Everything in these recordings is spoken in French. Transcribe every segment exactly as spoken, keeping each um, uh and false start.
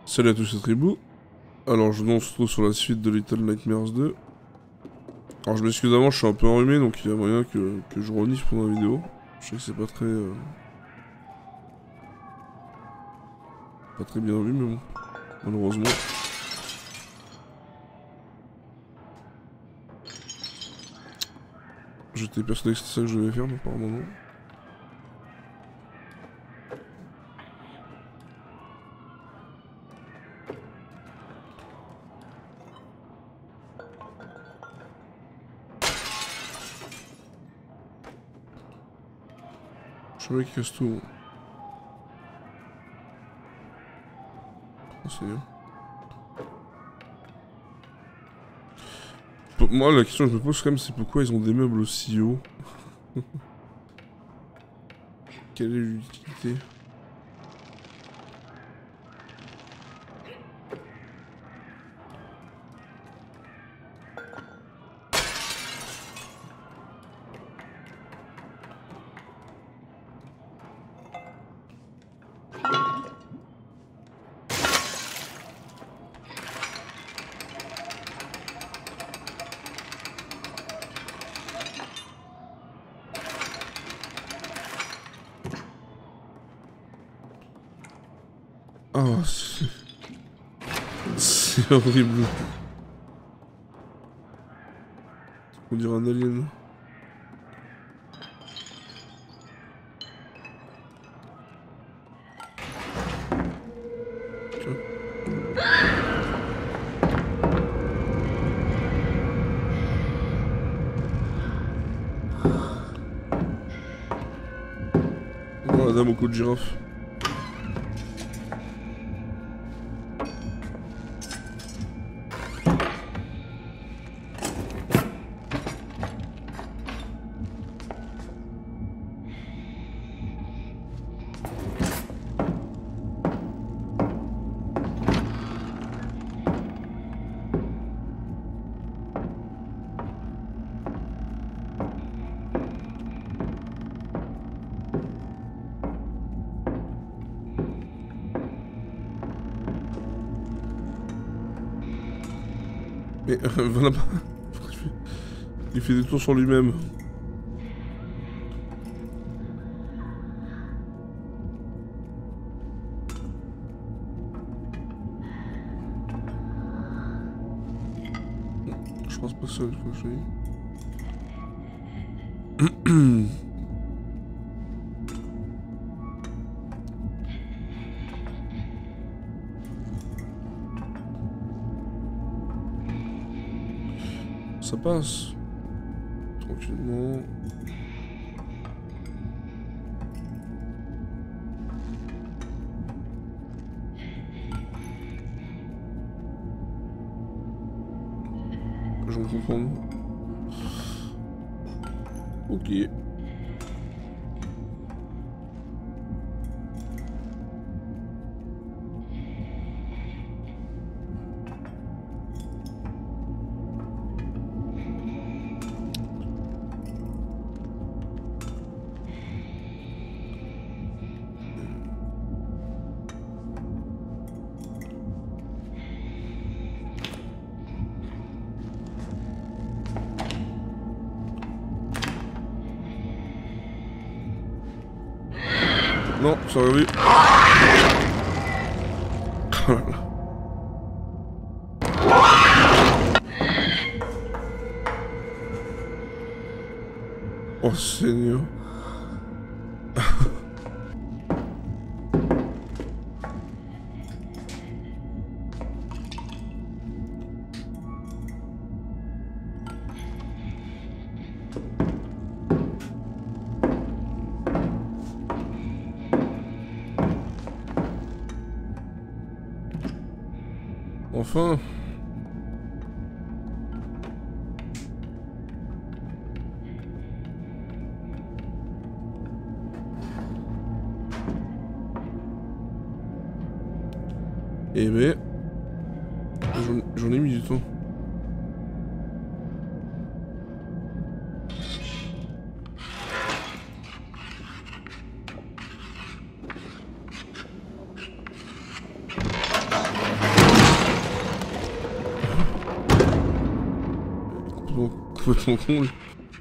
Salut à tous, c'est Tribou. Alors je nous retrouve sur la suite de Little Nightmares deux. Alors je m'excuse d'avance, je suis un peu enrhumé donc il y a moyen que, que je renifle pendant la vidéo. Je sais que c'est pas très... Euh, pas très bien vu mais bon, malheureusement. J'étais persuadé que c'était ça que je devais faire mais apparemment non. Je savais qu'il casse tout. Oh, c'est bien. Pour moi, la question que je me pose quand même, c'est pourquoi ils ont des meubles aussi hauts. Quelle est l'utilité? Oh, c'est... c'est horrible. On dirait un alien. Tiens. Oh, la dame au cou de girafe. Mais euh, voilà pas. Il fait des tours sur lui-même. Je pense pas ça, il faut que je aille. Ça passe. Tranquillement. Je vais comprendre. Ok. Non, ça aurait vu. Oh Seigneur. Enfin. Eh ben... J'en ai mis du temps. complètement, complètement con lui.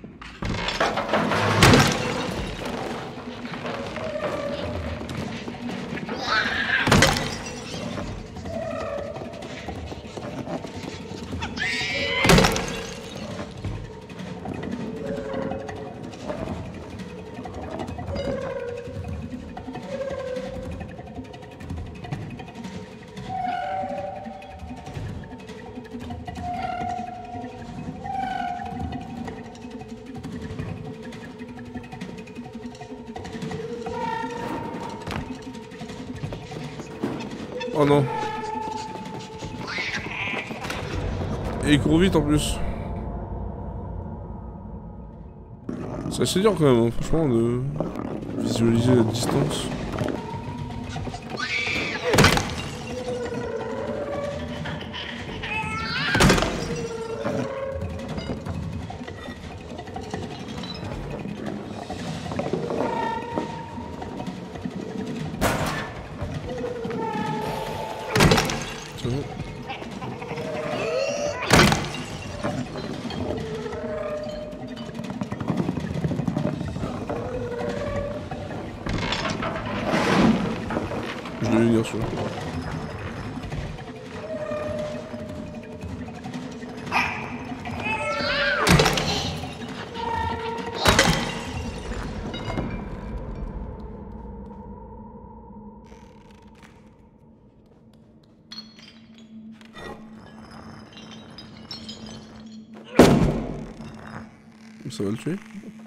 Oh non. Et il court vite en plus. C'est assez dur quand même, hein, franchement, de visualiser la distance. C'est bon. Je devais venir sur. Ça va le tuer.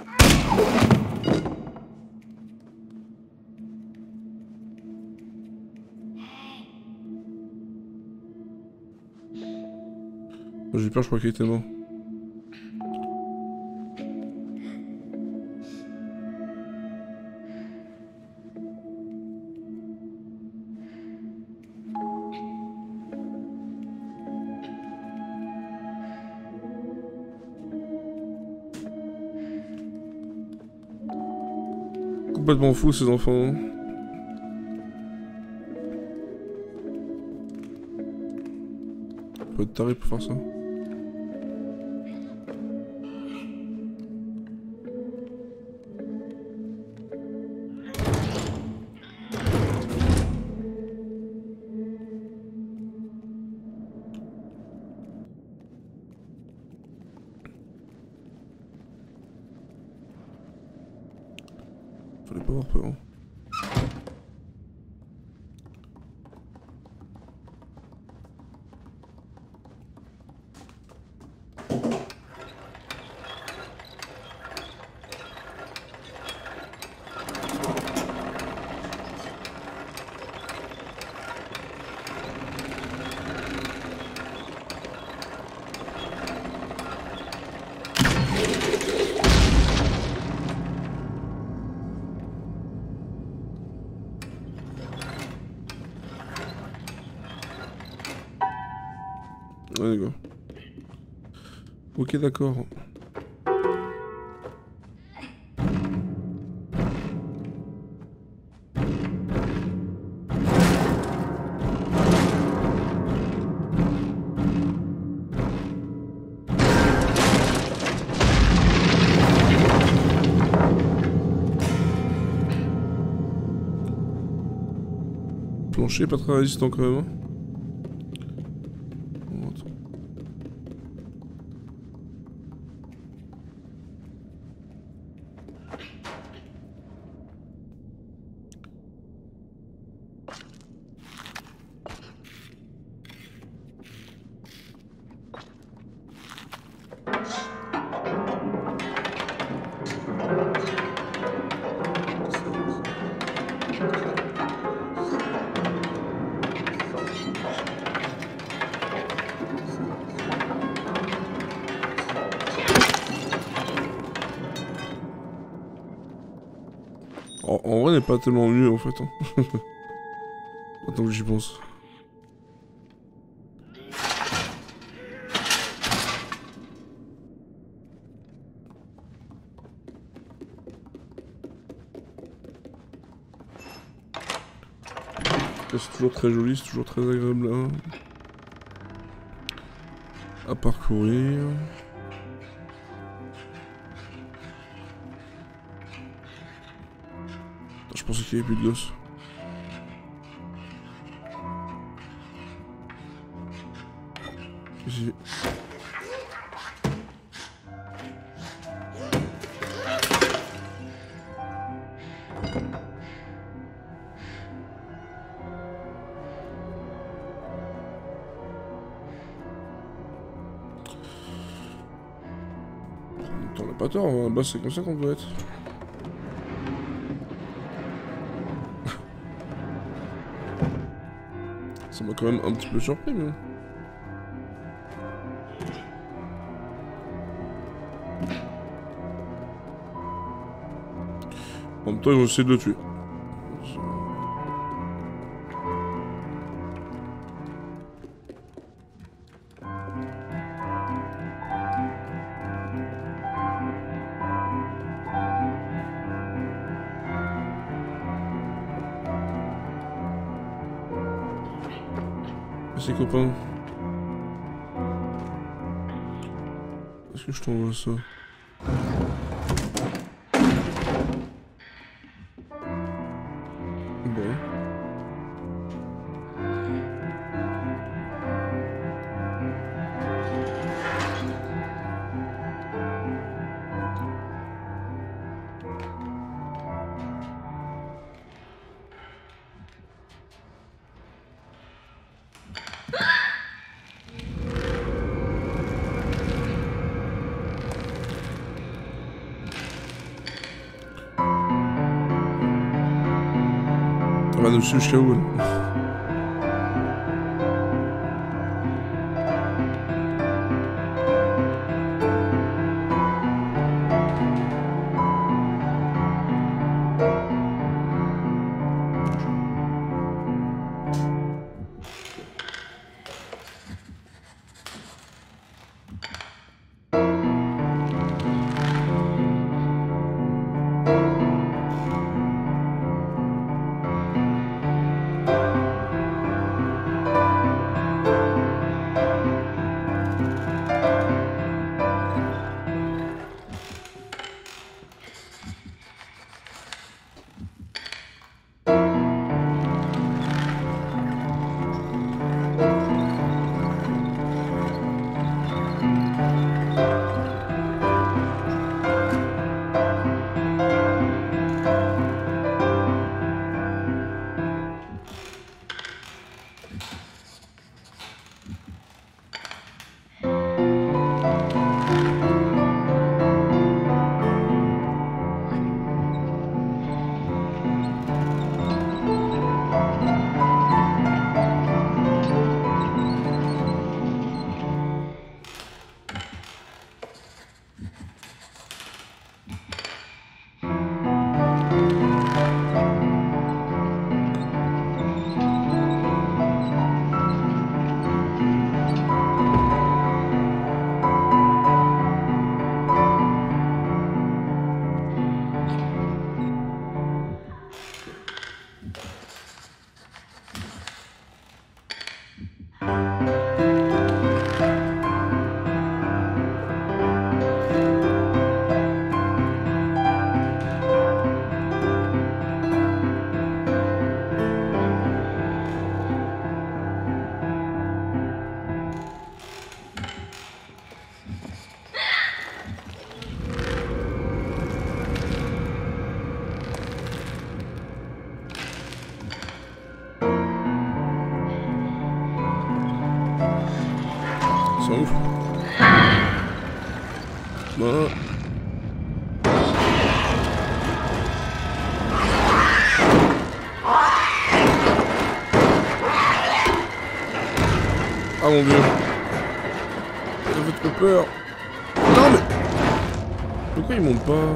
J'ai peur, je crois qu'il était mort. Complètement fou ces enfants. Faut être taré pour faire ça. Fallait pas avoir peur. Hein. Ouais, d'accord. Ok, d'accord. Plancher pas très résistant quand même. Hein. En, en vrai, n'est pas tellement mieux en fait. Hein. Attends que j'y pense. C'est toujours très joli, c'est toujours très agréable là. À parcourir. pensais qu'il y avait plus de gosses. Ici. On n'a pas tort, hein. Bah c'est comme ça qu'on doit être. Ça m'a quand même un petit peu surpris, mais... En même temps, ils vont essayer de le tuer. Ses copains. Est-ce que je t'envoie ça? Bon. Elle va nous suivre jusqu'à où, elle? C'est ouf. Voilà. Ah mon dieu. Ça fait trop peur. Non mais... Pourquoi ils montent pas?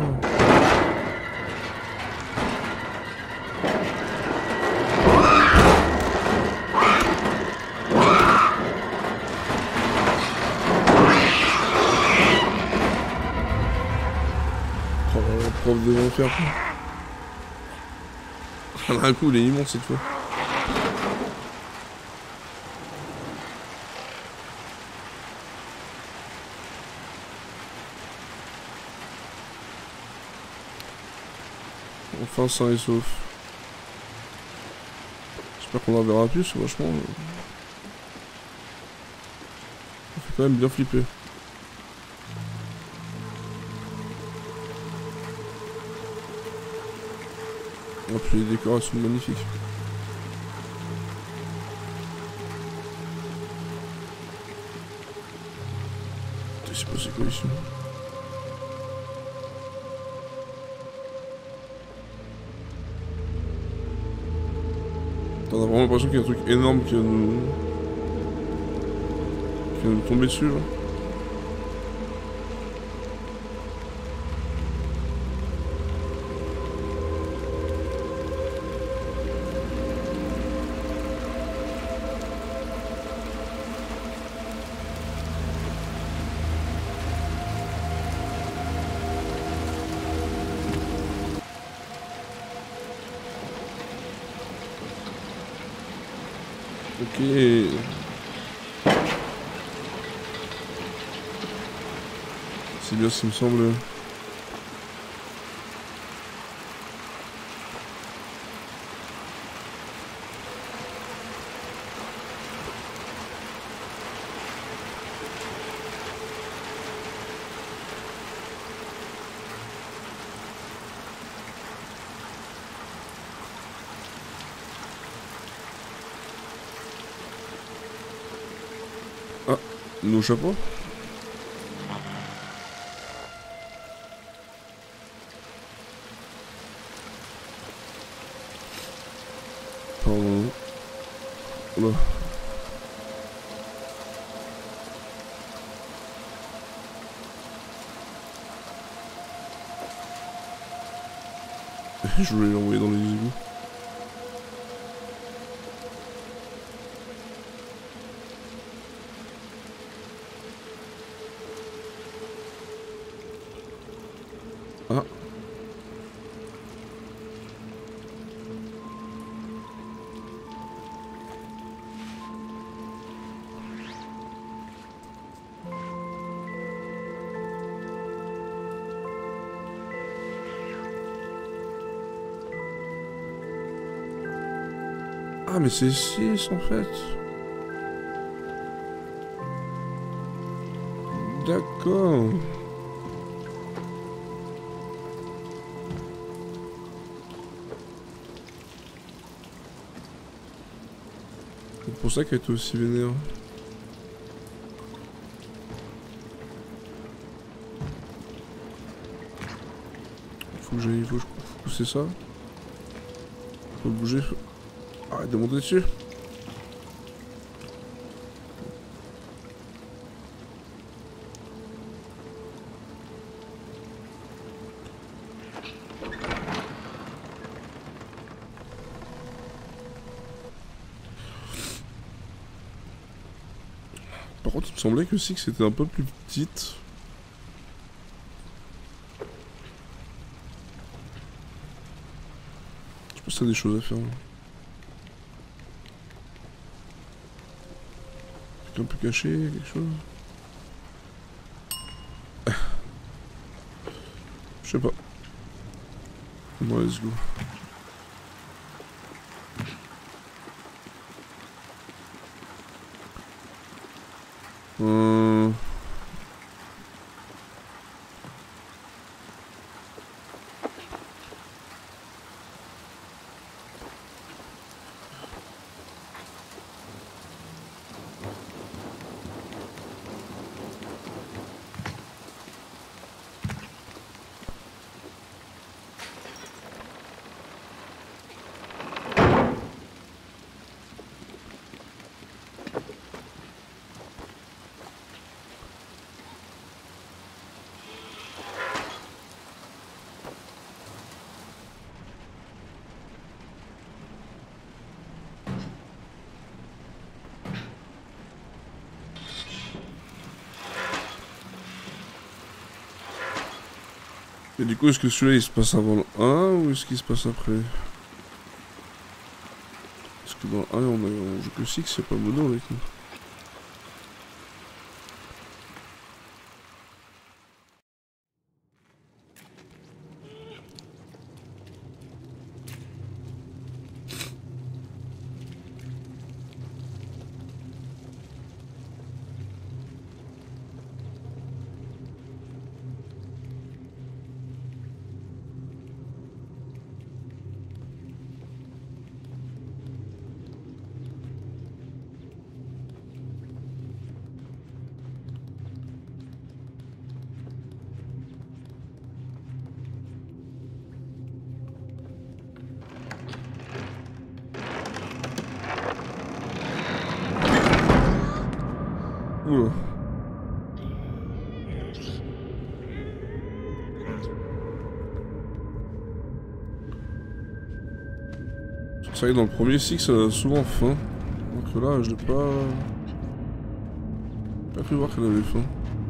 Prof de l'enfer. Un coup, il est immense cette fois. Enfin, sain et sauf. J'espère qu'on la verra plus, c'est vachement... Euh... Ça fait quand même bien flipper. Et puis les décorations magnifiques. C'est passé quoi ici? On a vraiment l'impression qu'il y a un truc énorme qui va nous... qui va nous tomber dessus là. Ok. C'est bien ce qui me semble. Ah, nos chapeaux. Pardon. Oula. Je voulais l'envoyer dans les égouts. Ah. Ah mais c'est six en fait. D'accord. C'est pour ça qu'elle était aussi vénère. Faut que j'aille, faut que je faut pousser ça. Faut bouger. Faut... Arrête de monter dessus. Par contre, il me semblait que Six était un peu plus petite. Je pense que t'as des choses à faire. Quelqu'un peut cacher quelque chose? Je sais pas. Bon, let's go. Euh... Et du coup, est-ce que celui-là il se passe avant le un ou est-ce qu'il se passe après? Parce que dans le un, on, a, on joue que Six, c'est pas Mono avec nous. Oula. C'est vrai que dans le premier Six, ça a souvent faim. Donc là, je l'ai pas... pas cru voir qu'elle avait faim.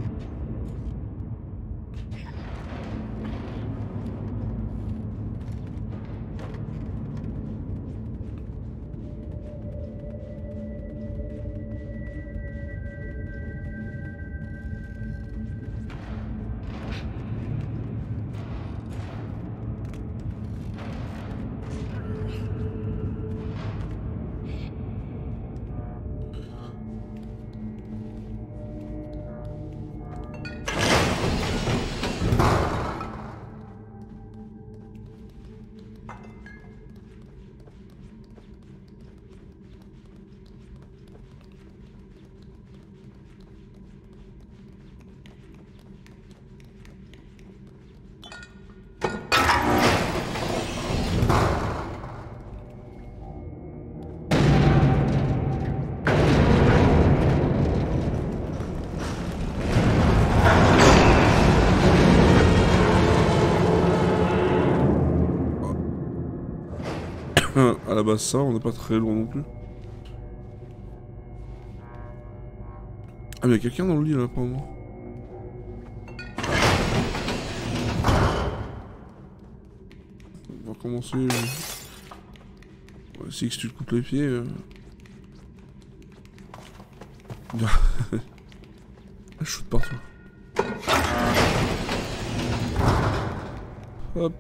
À la base ça, on n'est pas très loin non plus. Ah mais y'a quelqu'un dans le lit là apparemment. On va commencer... Ouais, si que tu te coupes les pieds... Euh... Je shoot partout. Hop.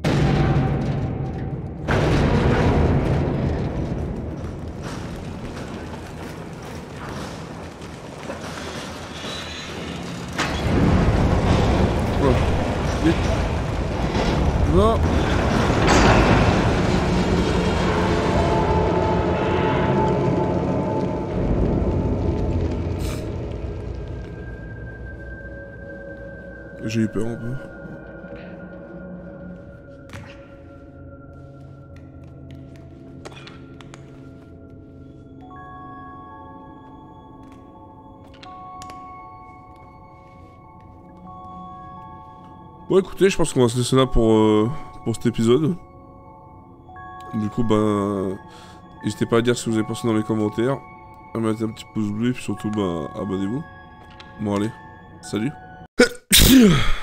Non. J'ai eu peur un peu. Bon écoutez, je pense qu'on va se laisser là pour, euh, pour cet épisode. Du coup, ben... n'hésitez pas à dire ce que vous avez pensé dans les commentaires. À mettre un petit pouce bleu et puis surtout, ben, abonnez-vous. Bon allez, salut.